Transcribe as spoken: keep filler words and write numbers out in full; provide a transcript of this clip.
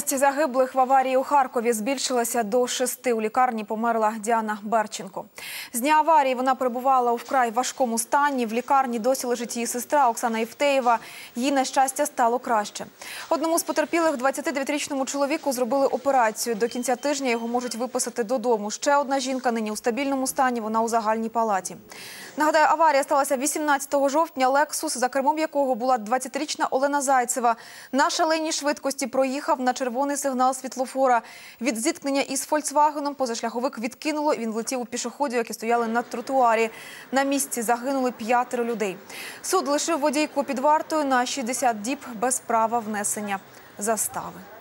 Кількість загиблих в аварії у Харкові збільшилася до шести. У лікарні померла Діана Берченко. З дня аварії вона перебувала у вкрай важкому стані. В лікарні досі лежить її сестра Оксана Євтеєва. Їй, на щастя, стало краще. Одному з потерпілих, двадцятидев'ятирічному чоловіку, зробили операцію. До кінця тижня його можуть виписати додому. Ще одна жінка нині у стабільному стані, вона у загальній палаті. Нагадаю, аварія сталася вісімнадцятого жовтня. «Лексус», за кермом якого була двадцятирічна Олена Зайцева, на шаленій швидкості проїхав на червоний сигнал світлофора. Від зіткнення із «Фольксвагеном» позашляховик відкинуло, він влетів у пішоходів, які стояли на тротуарі. На місці загинули п'ятеро людей. Суд лишив водійку під вартою на шістдесят діб без права внесення застави.